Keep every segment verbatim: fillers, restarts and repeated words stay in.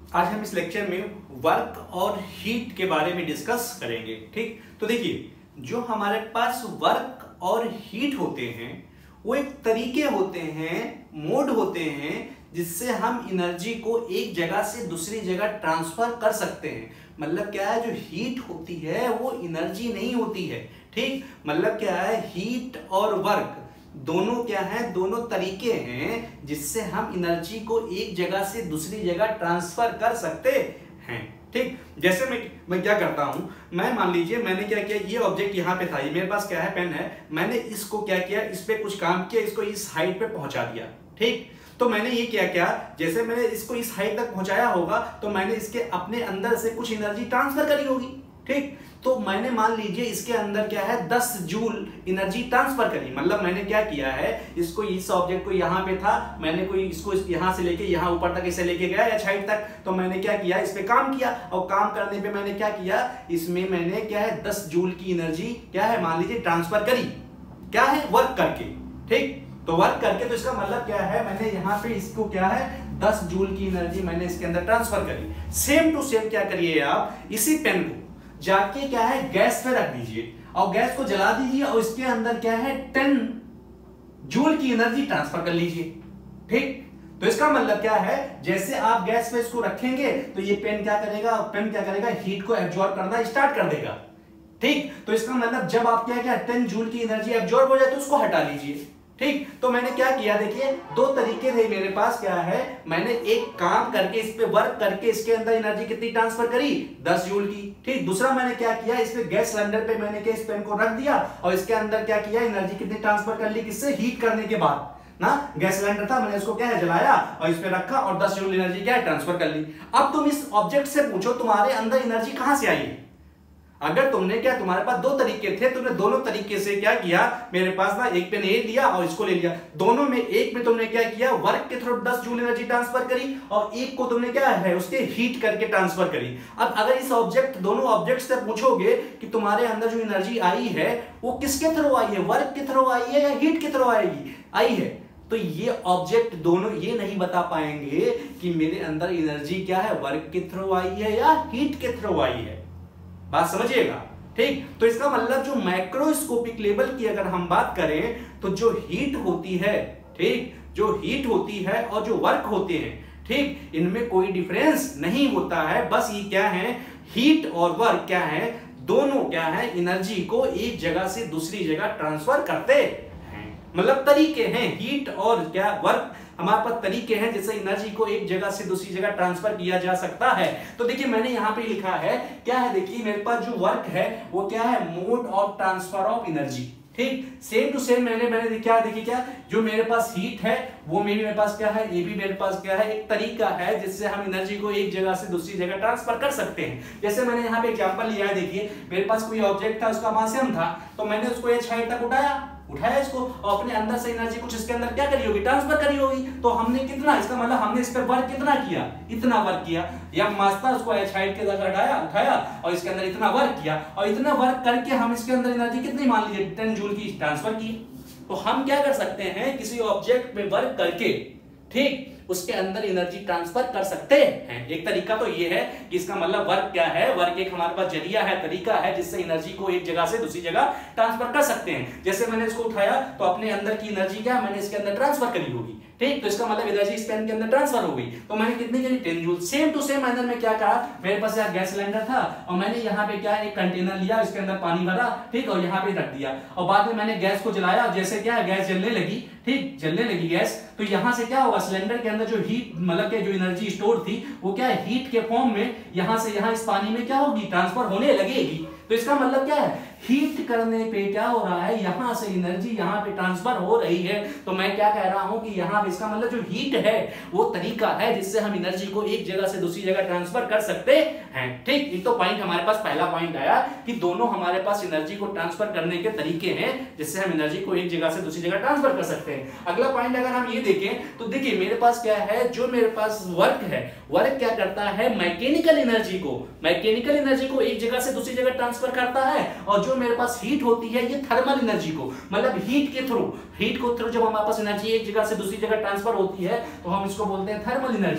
आज हम इस लेक्चर में वर्क और हीट के बारे में डिस्कस करेंगे। ठीक, तो देखिए, जो हमारे पास वर्क और हीट होते हैं वो एक तरीके होते हैं, मोड होते हैं जिससे हम एनर्जी को एक जगह से दूसरी जगह ट्रांसफर कर सकते हैं। मतलब क्या है, जो हीट होती है वो एनर्जी नहीं होती है। ठीक, मतलब क्या है, हीट और वर्क दोनों क्या है, दोनों तरीके हैं जिससे हम एनर्जी को एक जगह से दूसरी जगह ट्रांसफर कर सकते हैं। ठीक, जैसे मैं मैं क्या करता हूं, मैं मान लीजिए मैंने क्या किया, ये ऑब्जेक्ट यहाँ पे था, ये मेरे पास क्या है, पेन है, मैंने इसको क्या किया, इस पे कुछ काम किया, इसको इस हाइट पे पहुंचा दिया। ठीक, तो मैंने ये क्या किया, जैसे मैंने इसको इस हाइट तक पहुंचाया होगा तो मैंने इसके अपने अंदर से कुछ एनर्जी ट्रांसफर करी होगी। ठीक, तो मैंने मान लीजिए इसके अंदर क्या है, दस जूल एनर्जी ट्रांसफर करी। मतलब मैंने क्या किया है, इसको इस ऑब्जेक्ट को यहाँ पे था, मैंने कोई इसको यहाँ से लेके यहाँ ऊपर तक इसे लेके गया या हाइट तक, तो मैंने क्या किया, इस पे काम किया और काम करने पे मैंने क्या किया, इसमें मैंने क्या है दस जूल की एनर्जी क्या है मान लीजिए ट्रांसफर करी, क्या है, वर्क करके। ठीक, तो वर्क करके, तो इसका मतलब क्या है, मैंने यहाँ पे इसको क्या है दस जूल की एनर्जी मैंने इसके अंदर ट्रांसफर करी। सेम टू सेम क्या करिए आप, इसी पेन को जाके क्या है गैस पे रख दीजिए और गैस को जला दीजिए और इसके अंदर क्या है टेन जूल की एनर्जी ट्रांसफर कर लीजिए। ठीक, तो इसका मतलब क्या है, जैसे आप गैस पे इसको रखेंगे तो ये पेन क्या करेगा, पेन क्या करेगा, हीट को एब्जॉर्ब करना स्टार्ट कर देगा। ठीक, तो इसका मतलब जब आप क्या क्या टेन जूल की एनर्जी एब्जॉर्ब हो जाए तो उसको हटा लीजिए। ठीक, तो मैंने क्या किया, देखिए दो तरीके थे मेरे पास, क्या है, मैंने एक काम करके इस पे वर्क करके इसके अंदर एनर्जी कितनी ट्रांसफर करी, दस जूल की। ठीक, दूसरा मैंने क्या किया, इस पे गैस सिलेंडर पे मैंने क्या इस पेन को रख दिया और इसके अंदर क्या किया, एनर्जी कितनी ट्रांसफर कर ली, किससे, हीट करने के बाद ना, गैस सिलेंडर था, मैंने इसको क्या है जलाया और इस पे रखा और दस जूल एनर्जी क्या है ट्रांसफर कर ली। अब तुम इस ऑब्जेक्ट से पूछो तुम्हारे अंदर एनर्जी कहां से आई है। अगर तुमने क्या, तुम्हारे पास दो तरीके थे, तुमने दोनों तरीके से क्या किया, मेरे पास ना एक पेन ए लिया और इसको ले लिया, दोनों में एक में तुमने क्या किया, वर्क के थ्रू दस जूल एनर्जी ट्रांसफर करी और एक को तुमने क्या है उसके हीट करके ट्रांसफर करी। अब अगर इस ऑब्जेक्ट, दोनों ऑब्जेक्ट से पूछोगे कि तुम्हारे अंदर जो एनर्जी आई है वो किसके थ्रू आई है, वर्क के थ्रू आई है या हीट के थ्रू आएगी आई है, तो ये ऑब्जेक्ट दोनों ये नहीं बता पाएंगे कि मेरे अंदर एनर्जी क्या है, वर्क के थ्रू आई है या हीट के थ्रू आई है। बात समझिएगा। ठीक, तो इसका मतलब जो मैक्रोस्कोपिक लेवल की अगर हम बात करें तो जो हीट होती है, ठीक, जो हीट होती है और जो वर्क होते हैं, ठीक, इनमें कोई डिफरेंस नहीं होता है। बस ये क्या है, हीट और वर्क क्या है, दोनों क्या है एनर्जी को एक जगह से दूसरी जगह ट्रांसफर करते हैं। मतलब तरीके हैं, हीट और क्या वर्क हमारे पास तरीके हैं जिससे एनर्जी को एक जगह से दूसरी जगह ट्रांसफर किया जा सकता है। तो देखिए मैंने यहाँ पे लिखा है, क्या है, देखिए मेरे पास जो वर्क है वो क्या है, mode of transfer of energy. ठीक, सेम टू सेम मैंने मैंने क्या, देखिए क्या, जो मेरे पास हीट है वो मेरे मेरे पास क्या है, ये भी मेरे पास क्या है, एक तरीका है जिससे हम एनर्जी को एक जगह से दूसरी जगह ट्रांसफर कर सकते हैं। जैसे मैंने यहाँ पे एग्जांपल लिया है, देखिए मेरे पास कोई ऑब्जेक्ट था, उसका मास m था, तो मैंने उसको एच हाइट तक उठाया उठाया इसको और अपने अंदर से एनर्जी कुछ इसके अंदर क्या करी होगी, ट्रांसफर करी होगी। तो हमने कितना, इसका मतलब हमने इस पर वर्क कितना किया, इतना वर्क किया, या मास था उसको एच हाइट के जगह उठाया उठाया और इसके अंदर इतना वर्क किया और इतना वर्क करके हम इसके अंदर एनर्जी कितनी मान लीजिए टेन जूल की ट्रांसफर की। तो हम क्या कर सकते हैं, किसी ऑब्जेक्ट पे वर्क करके, ठीक, उसके अंदर एनर्जी ट्रांसफर कर सकते हैं। एक तरीका तो ये है कि इसका मतलब वर्क क्या है, वर्क एक हमारे पास जरिया है, तरीका है जिससे एनर्जी को एक जगह से दूसरी जगह ट्रांसफर कर सकते हैं। जैसे मैंने इसको उठाया तो अपने अंदर की एनर्जी क्या मैंने इसके अंदर ट्रांसफर करी होगी। ठीक, तो इसका मतलब एनर्जी इस पेन के अंदर ट्रांसफर हो गई, तो मैंने कितनी करी, ten joule. Same to same मैंने में क्या कहा, मेरे पास यहाँ गैस सिलेंडर था और मैंने यहाँ पे क्या एक कंटेनर लिया, इसके अंदर पानी भरा, ठीक, और यहाँ पे रख दिया और बाद में मैंने गैस को जलाया, जैसे क्या गैस जलने लगी, ठीक, जलने लगी गैस, तो यहाँ से क्या होगा, सिलेंडर के अंदर जो हीट मतलब के जो एनर्जी स्टोर थी वो क्या है, हीट के फॉर्म में यहाँ से यहाँ इस पानी में क्या होगी, ट्रांसफर होने लगेगी। तो इसका मतलब क्या है, हीट करने पे क्या हो रहा है, यहां से एनर्जी यहां पे ट्रांसफर हो रही है। तो मैं क्या कह रहा हूं कि यहां पे इसका मतलब जो हीट है वो तरीका है जिससे हम एनर्जी को एक जगह से दूसरी जगह ट्रांसफर कर सकते हैं। ठीक, एक तो पॉइंट हमारे पास पहला पॉइंट आया कि दोनों हमारे पास एनर्जी को ट्रांसफर करने के तरीके हैं जिससे हम एनर्जी को एक जगह से दूसरी जगह ट्रांसफर कर सकते हैं। अगला पॉइंट अगर हम ये देखें तो देखिए मेरे पास क्या है, जो मेरे पास वर्क है, वर्क क्या करता है, मैकेनिकल एनर्जी को मैकेनिकल एनर्जी को एक जगह से दूसरी जगह ट्रांसफर करता है, और जो मेरे पास हीट होती है ये थर्मल एनर्जी को, मतलब हीट के थ्रू हीट को थ्रू जब हमारे पास एनर्जी एक जगह से दूसरी जगह ट्रांसफर होती है तो हम इसको बोलते हैं थर्मल एनर्जी।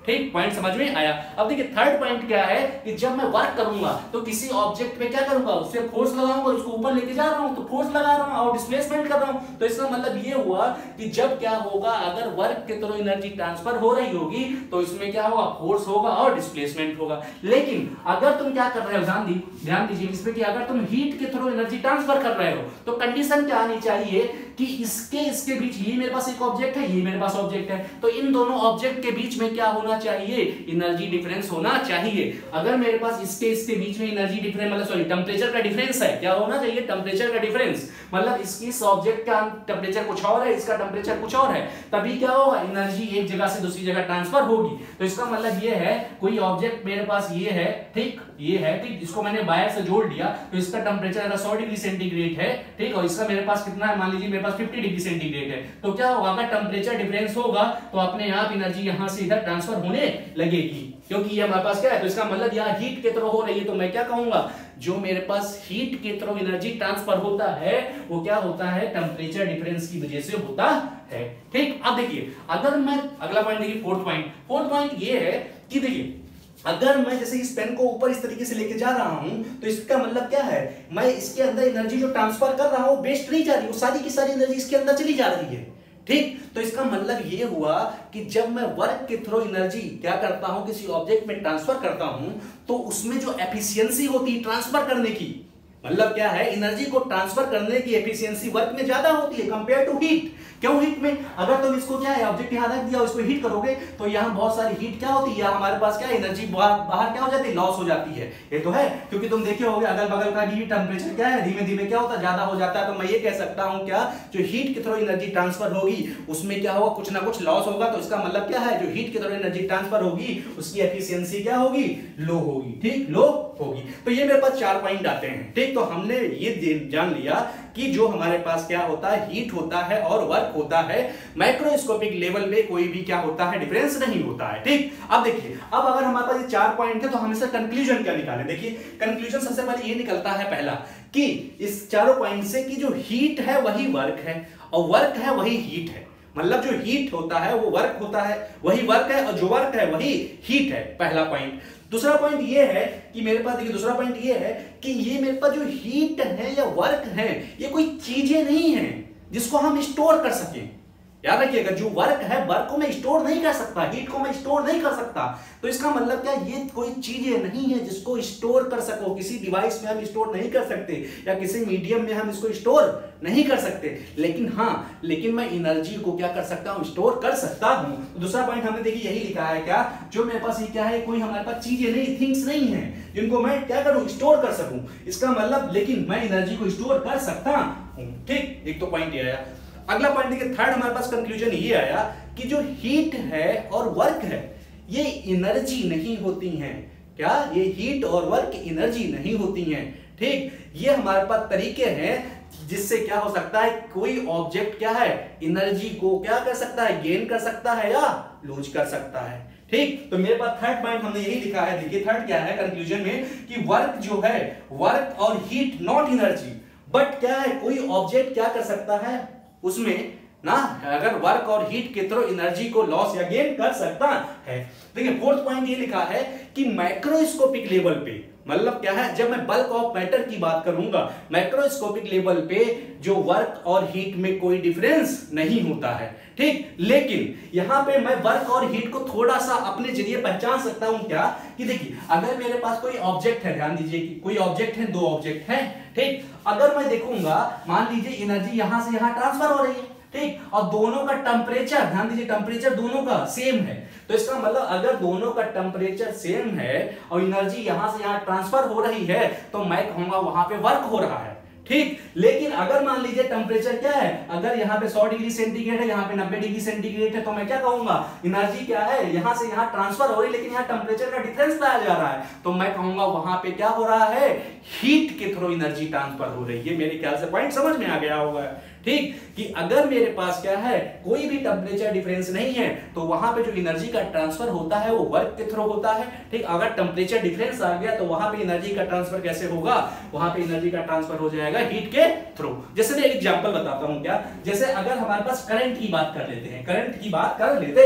ठीक, पॉइंट समझ में आया। अब देखिए थर्ड पॉइंट क्या है कि जब मैं वर्क करूंगा तो किसी ऑब्जेक्ट पे क्या करूंगा, उससे फोर्स लगाऊंगा, उसको ऊपर लेके जा रहा हूं तो फोर्स लगा रहा हूं और डिस्प्लेसमेंट कर रहा हूं। तो इसका मतलब ये हुआ कि जब क्या होगा, अगर वर्क के थ्रू एनर्जी ट्रांसफर हो रही होगी तो इसमें क्या होगा, फोर्स होगा और डिस्प्लेसमेंट होगा। लेकिन अगर तुम क्या कर रहे हो, ध्यान दी ध्यान दीजिए इसमें कि अगर तुम हीट के थ्रू एनर्जी ट्रांसफर कर रहे हो तो कंडीशन क्या आनी चाहिए कि इसके इसके बीच, ये मेरे पास एक ऑब्जेक्ट है, ये मेरे पास ऑब्जेक्ट है, तो इन दोनों ऑब्जेक्ट के बीच में क्या होना चाहिए, एनर्जी डिफरेंस होना चाहिए। अगर मेरे पास इसके इसके बीच में एनर्जी डिफरेंस मतलब सॉरी टेंपरेचर का डिफरेंस है, क्या होना चाहिए, टेंपरेचर का डिफरेंस, मतलब इसकी इस ऑब्जेक्ट का टेंपरेचर कुछ और है, इसका टेंपरेचर कुछ और है, तभी क्या होगा, एनर्जी एक जगह से दूसरी जगह ट्रांसफर होगी। तो इसका मतलब ये है कोई ऑब्जेक्ट मेरे पास ये है, ठीक, ये है, ठीक, इसको मैंने वायर से जोड़ दिया तो इसका टेंपरेचर अगर सौ डिग्री सेंटीग्रेड है, ठीक, और इसका मेरे पास कितना है, मान लीजिए मेरे पास पचास डिग्री सेंटीग्रेड है, तो क्या होगा, अगर टेंपरेचर डिफरेंस होगा तो अपने आप एनर्जी यहां से इधर ट्रांसफर होने लगेगी, क्योंकि ये हमारे पास क्या है, तो इसका मतलब यहाँ हीट के थ्रू हो रही है, तो मैं क्या कहूंगा, जो मेरे पास हीट के थ्रू एनर्जी ट्रांसफर होता है वो क्या होता है, टेंपरेचर डिफरेंस की वजह से होता है। ठीक, अब देखिए अगर मैं अगला पॉइंट देखिए, फोर्थ पॉइंट फोर्थ पॉइंट ये है कि देखिए अगर मैं जैसे इस पेन को ऊपर इस तरीके से लेके जा रहा हूं तो इसका मतलब क्या है, मैं इसके अंदर एनर्जी जो ट्रांसफर कर रहा हूं वेस्ट नहीं जा रही, वो सारी की सारी एनर्जी इसके अंदर चली जा रही है। ठीक, तो इसका मतलब ये हुआ कि जब मैं वर्क के थ्रू एनर्जी क्या करता हूं, किसी ऑब्जेक्ट में ट्रांसफर करता हूं तो उसमें जो एफिशिएंसी होती है ट्रांसफर करने की, मतलब क्या है, एनर्जी को ट्रांसफर करने की एफिशिएंसी वर्क में ज्यादा होती है कंपेयर टू हीट। क्यों हीट में, अगर तुम इसको क्या है ऑब्जेक्ट यहां रख दिया इसको हीट करोगे तो यहां बहुत सारी हीट क्या होती है, हमारे पास क्या एनर्जी बाहर क्या हो जाती है, लॉस हो जाती है। ये तो है, क्योंकि तुम देखे होगे अगल बगल का भी टेंपरेचर क्या है, धीमे धीमे क्या होता है, ज्यादा हो जाता है। तो मैं ये कह सकता हूं क्या, जो हीट के थ्रू एनर्जी ट्रांसफर होगी उसमें क्या होगा, कुछ ना कुछ लॉस होगा। तो इसका मतलब क्या है, जो हीट के थ्रू एनर्जी ट्रांसफर होगी उसकी एफिशिएंसी क्या होगी, लो होगी। ठीक, लो होगी। तो ये मेरे पास चार पॉइंट आते हैं। ठीक, तो हमने ये जान लिया कि जो हमारे पास क्या होता है, हीट होता है और वर्क होता है, माइक्रोस्कोपिक लेवल में कोई भी क्या होता है, डिफरेंस नहीं होता है। ठीक, अब देखिए, अब अगर हमारे पास ये चार पॉइंट है तो हम इसका कंक्लूजन क्या निकालें। देखिए कंक्लूजन सबसे पहले ये निकलता है पहला कि इस चारों पॉइंट से कि जो हीट है वही वर्क है और वर्क है वही हीट है, मतलब जो हीट होता है वो वर्क होता है, वही वर्क है, और जो वर्क है वही हीट है, पहला पॉइंट। दूसरा पॉइंट ये है कि मेरे पास देखिए, दूसरा पॉइंट ये है कि ये मेरे पास जो हीट है या वर्क है ये कोई चीजें नहीं है जिसको हम स्टोर कर सकें। याद रखिएगा, जो वर्क है, वर्क को मैं स्टोर नहीं कर सकता, हीट को मैं स्टोर नहीं कर सकता। तो इसका मतलब क्या, ये कोई चीजें नहीं है जिसको स्टोर कर सको, किसी डिवाइस में हम स्टोर नहीं कर सकते या किसी मीडियम में हम इसको स्टोर नहीं कर सकते। लेकिन हाँ, लेकिन मैं एनर्जी को क्या कर सकता हूं, स्टोर कर सकता हूं। तो दूसरा पॉइंट हमने देखिए यही लिखा है क्या, जो मेरे पास ये क्या है, कोई हमारे पास चीजें नहीं, थिंग्स नहीं है जिनको मैं क्या करूं, स्टोर कर सकूं। इसका मतलब लेकिन मैं एनर्जी को स्टोर कर सकता हूं। ठीक, एक तो पॉइंट ये आया। अगला पॉइंट देखिए, थर्ड हमारे पास कंक्लूजन ये आया कि जो हीट है और वर्क है ये एनर्जी नहीं होती हैं। क्या, ये हीट और वर्क एनर्जी नहीं होती हैं। ठीक, ये हमारे पास तरीके हैं जिससे क्या हो सकता है, कोई ऑब्जेक्ट क्या है, एनर्जी को क्या कर सकता है, गेन कर सकता है या लूज कर सकता है। ठीक, तो मेरे पास थर्ड पॉइंट हमने यही लिखा है। देखिए थर्ड क्या है कंक्लूजन में कि वर्क जो है, वर्क और हीट नॉट एनर्जी, बट क्या है, कोई ऑब्जेक्ट क्या कर सकता है उसमें ना, अगर वर्क और हीट के थ्रू एनर्जी को लॉस या गेन कर सकता है। देखिए फोर्थ पॉइंट ये लिखा है कि माइक्रोस्कोपिक लेवल पे, मतलब क्या है, जब मैं बल्क ऑफ मैटर की बात करूंगा, माइक्रोस्कोपिक लेवल पे जो वर्क और हीट में कोई डिफरेंस नहीं होता है। ठीक, लेकिन यहां पे मैं वर्क और हीट को थोड़ा सा अपने जरिए पहचान सकता हूं क्या, कि देखिए अगर मेरे पास कोई ऑब्जेक्ट है, ध्यान दीजिए कि कोई ऑब्जेक्ट है, दो ऑब्जेक्ट है। ठीक, अगर मैं देखूंगा, मान लीजिए एनर्जी यहां से यहां ट्रांसफर हो रही है, ठीक, और दोनों का टेंपरेचर, ध्यान दीजिए टेंपरेचर दोनों का सेम है, तो इसका मतलब अगर दोनों का टेंपरेचर सेम है और एनर्जी यहां से यहां ट्रांसफर हो रही है तो मैं कहूंगा वहां पे वर्क हो रहा है। ठीक, लेकिन अगर मान लीजिए टेंपरेचर क्या है, अगर यहाँ पे सौ डिग्री सेंटीग्रेड है, यहाँ पे नब्बे डिग्री सेंटीग्रेड है, तो मैं क्या कहूंगा, एनर्जी क्या है, यहां से यहां ट्रांसफर हो रही है लेकिन यहाँ टेंपरेचर का डिफरेंस लाया जा रहा है, तो मैं कहूंगा वहां पे क्या हो रहा है, हीट के थ्रू एनर्जी ट्रांसफर हो रही है। मेरे ख्याल से पॉइंट समझ में आ गया होगा। ठीक, कि अगर मेरे पास क्या है, कोई भी टेंपरेचर डिफरेंस नहीं है तो वहां पे जो एनर्जी का ट्रांसफर होता है वो वर्क के थ्रू होता है। ठीक, अगर टेंपरेचर डिफरेंस आ गया तो वहां पे एनर्जी का ट्रांसफर कैसे होगा, वहां पे एनर्जी का ट्रांसफर हो जाएगा हीट के थ्रू। जैसे मैं एक एग्जांपल बताता हूं क्या, जैसे अगर हमारे पास करंट की बात कर लेते हैं, करंट की बात कर लेते हैं।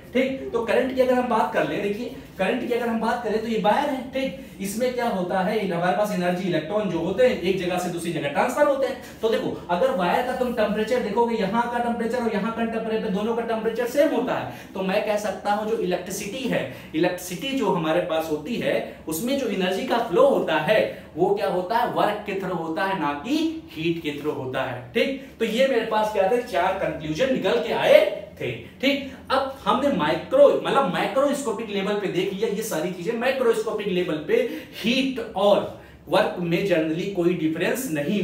ठीक। तो करंट की अगर हम बात कर ले, देखिए करंट की अगर हम बात करें तो ये वायर है, ठीक। इसमें क्या होता है, हमारे पास एनर्जी इलेक्ट्रॉन जो होते हैं एक जगह से दूसरी जगह ट्रांसफर होते हैं। तो देखो अगर वायर का तुम टेम्परेचर देखोगे, यहाँ का टेम्परेचर और यहाँ का टेम्परेचर दोनों का टेम्परेचर सेम होता है, तो मैं कह सकता हूँ जो इलेक्ट्रिसिटी है, इलेक्ट्रिसिटी जो हमारे पास होती है उसमें जो एनर्जी का फ्लो होता है वो क्या होता है, वर्क के थ्रू होता है, ना कि हीट के थ्रू होता है, ठीक। तो ये मेरे पास क्या थे, चार कंक्लूजन निकल के आए थे, ठीक। अब हमने माइक्रो मतलब माइक्रोस्कोपिक लेवल पे देख लिया ये सारी चीजें। माइक्रोस्कोपिक लेवल पे हीट और वर्क में जनरली कोई डिफरेंस नहीं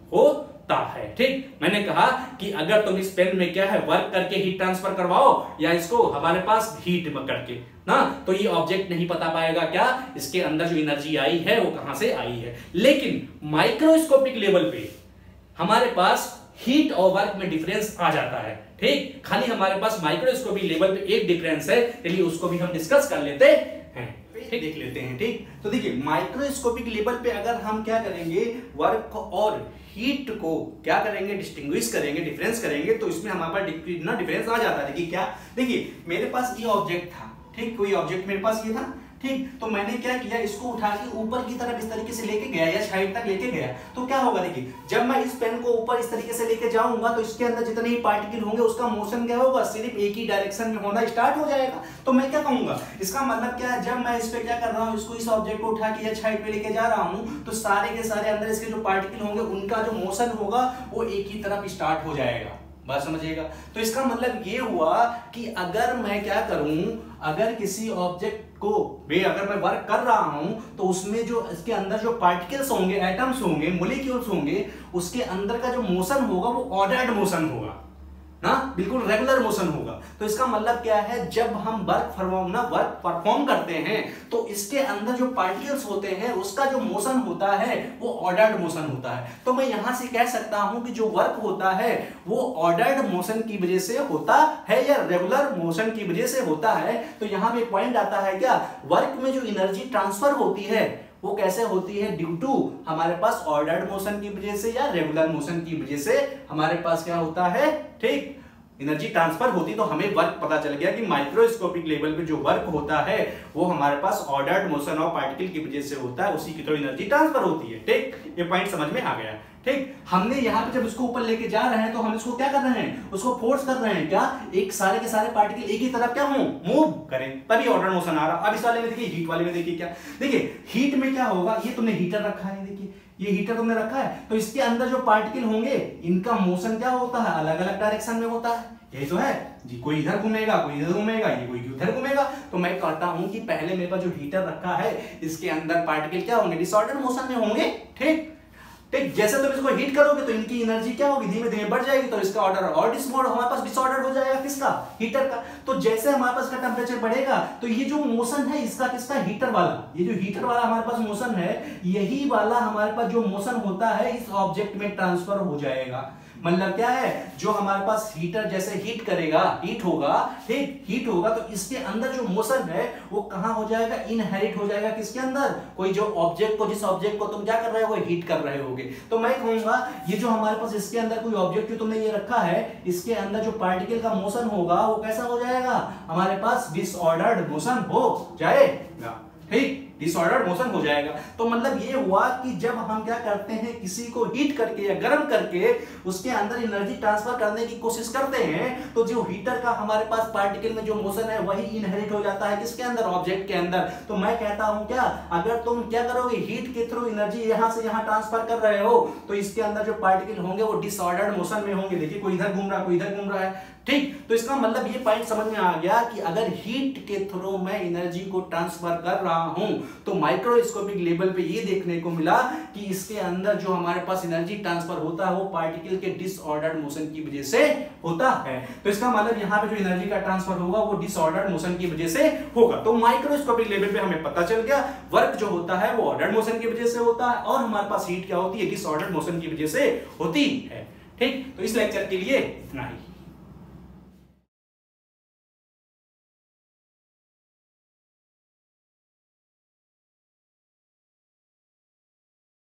होता है, ठीक। मैंने कहा कि अगर तुम इस पेन में क्या है वर्क करके हीट ट्रांसफर करवाओ या इसको हमारे पास हीट करके ना, तो ये ऑब्जेक्ट नहीं पता पाएगा क्या इसके अंदर जो एनर्जी आई है वो कहां से आई है। लेकिन माइक्रोस्कोपिक लेवल पे हमारे पास हीट और वर्क में डिफरेंस आ जाता है, ठीक। खाली हमारे पास माइक्रोस्कोपिक लेवल पे एक डिफरेंस है, चलिए उसको भी हम डिस्कस कर लेते हैं, ठीक। देख लेते हैं, ठीक। तो देखिए माइक्रोस्कोपिक लेवल पे अगर हम क्या करेंगे, वर्क और हीट को क्या करेंगे, डिस्टिंग्विश करेंगे, डिफरेंस करेंगे, तो इसमें हमारे पास ना डिफरेंस आ जाता है। देखिए क्या, देखिए मेरे पास ये ऑब्जेक्ट था, ठीक, कोई ऑब्जेक्ट मेरे पास ये था, ठीक। तो मैंने क्या किया, इसको उठा के ऊपर की तरफ इस तरीके से लेके गया या साइड तक लेके गया, तो क्या होगा, देखिए जब मैं इस पेन को ऊपर इस तरीके से लेके जाऊंगा तो इसके अंदर जितने ही पार्टिकल होंगे उसका मोशन क्या होगा, सिर्फ एक ही डायरेक्शन में होना स्टार्ट हो जाएगा। तो मैं क्या कहूंगा, इसका मतलब क्या है, जब मैं इस पे क्या कर रहा हूँ, इसको इस ऑब्जेक्ट को उठा के या साइड पे लेके जा रहा हूँ, तो सारे के सारे अंदर इसके जो पार्टिकल होंगे उनका जो मोशन होगा वो एक ही तरफ स्टार्ट हो जाएगा। बात समझिएगा। तो इसका मतलब ये हुआ कि अगर मैं क्या करूं, अगर किसी ऑब्जेक्ट को वे अगर मैं वर्क कर रहा हूं तो उसमें जो इसके अंदर जो पार्टिकल्स होंगे, एटम्स होंगे, मॉलिक्यूल्स होंगे, उसके अंदर का जो मोशन होगा वो ऑर्डर्ड मोशन होगा ना, बिल्कुल रेगुलर मोशन होगा। तो इसका मतलब क्या है, जब हम वर्क परफॉर्म ना वर्क परफॉर्म करते हैं तो इसके अंदर जो पार्टिकल्स होते हैं उसका जो मोशन होता है वो ऑर्डर्ड मोशन होता है। तो मैं यहां से कह सकता हूं कि जो वर्क होता है वो ऑर्डर्ड मोशन की वजह से होता है या रेगुलर मोशन की वजह से होता है। तो यहां पे पॉइंट आता है क्या, वर्क में जो एनर्जी ट्रांसफर होती है वो कैसे होती है, ड्यू टू हमारे पास ऑर्डर्ड मोशन की वजह से या रेगुलर मोशन की वजह से हमारे पास क्या होता है, ठीक, एनर्जी ट्रांसफर होती। तो हमें वर्क पता चल गया कि माइक्रोस्कोपिक लेवल पे जो वर्क होता है वो हमारे पास ऑर्डर्ड मोशन ऑफ पार्टिकल की वजह से होता है, उसी की तो एनर्जी ट्रांसफर होती है, ठीक। ये पॉइंट समझ में आ गया, ठीक। हमने यहाँ पे जब इसको ऊपर लेके जा रहे हैं तो हम इसको क्या कर रहे हैं, उसको फोर्स कर रहे हैं क्या, एक सारे के सारे पार्टिकल एक ही तरफ क्या हो, मूव करें, तभी ऑर्डर मोशन आ रहा। अब इस वाले में देखिए, हीट वाले में देखिए क्या, देखिए हीट में क्या होगा, ये तुमने हीटर रखा है, देखिए ये हीटर तुमने रखा है, तो इसके अंदर जो पार्टिकल होंगे इनका मोशन क्या होता है, अलग अलग डायरेक्शन में होता है। यही तो है जी, कोई इधर घूमेगा, कोई इधर घूमेगा, ये कोई उधर घूमेगा। तो मैं कहता हूं कि पहले मेरे पास जो हीटर रखा है इसके अंदर पार्टिकल क्या होंगे, डिसऑर्डर मोशन में होंगे, ठीक ठीक। जैसे तुम इसको हीट करोगे तो इनकी एनर्जी क्या होगी, धीमे धीमे बढ़ जाएगी, तो इसका ऑर्डर और डिसऑर्डर हमारे पास डिसऑर्डर हो जाएगा, किसका, हीटर का। तो जैसे हमारे पास का टेम्परेचर बढ़ेगा तो ये जो मोशन है इसका किसका, हीटर वाला, ये जो हीटर वाला हमारे पास मोशन है यही वाला हमारे पास जो मोशन होता है इस ऑब्जेक्ट में ट्रांसफर हो जाएगा। मतलब क्या है, जो हमारे पास हीटर जैसे हीट करेगा, हीट होगा, ठीक, हीट होगा तो इसके अंदर जो मोशन है वो कहां हो जाएगा, इनहेरिट हो जाएगा, किसके अंदर, कोई जो ऑब्जेक्ट को, जिस ऑब्जेक्ट को तुम क्या कर रहे हो, हीट कर रहे होगे। तो मैं कहूंगा ये जो हमारे पास इसके अंदर कोई ऑब्जेक्ट तुमने ये रखा है, इसके अंदर जो पार्टिकल का मोशन होगा वो कैसा हो जाएगा, हमारे पास डिसऑर्डर्ड मोशन हो जाएगा, ठीक, डिसऑर्डर्ड मोशन हो जाएगा। तो मतलब ये हुआ कि जब हम क्या करते हैं, किसी को हीट करके या गर्म करके उसके अंदर एनर्जी ट्रांसफर करने की कोशिश करते हैं तो जो हीटर का हमारे पास पार्टिकल में जो मोशन है वही इनहेरिट हो जाता है, किसके अंदर, ऑब्जेक्ट के अंदर। तो मैं कहता हूं क्या, अगर तुम क्या करोगे, हीट के थ्रू एनर्जी यहां से यहां ट्रांसफर कर रहे हो तो इसके अंदर जो पार्टिकल होंगे वो डिसऑर्डर्ड मोशन में होंगे। देखिए कोई इधर घूम रहा है, कोई इधर घूम रहा है, ठीक। तो इसका मतलब ये पॉइंट समझ में आ गया कि अगर हीट के थ्रू मैं एनर्जी को ट्रांसफर कर रहा हूं तो माइक्रोस्कोपिक लेवल पे ये देखने को मिला कि इसके अंदर जो हमारे पास एनर्जी ट्रांसफर होता है वो पार्टिकल के डिसऑर्डर्ड मोशन की वजह से होता है। तो इसका मतलब यहाँ पे जो एनर्जी का ट्रांसफर होगा वो डिसऑर्डर्ड मोशन की वजह से होगा। तो माइक्रोस्कोपिक लेवल पे हमें पता चल गया वर्क जो होता है वो ऑर्डर्ड मोशन की वजह से होता है और हमारे पास हीट क्या होती है, डिसऑर्डर्ड मोशन की वजह से होती है, ठीक। तो इस लेक्चर के लिए इतना ही।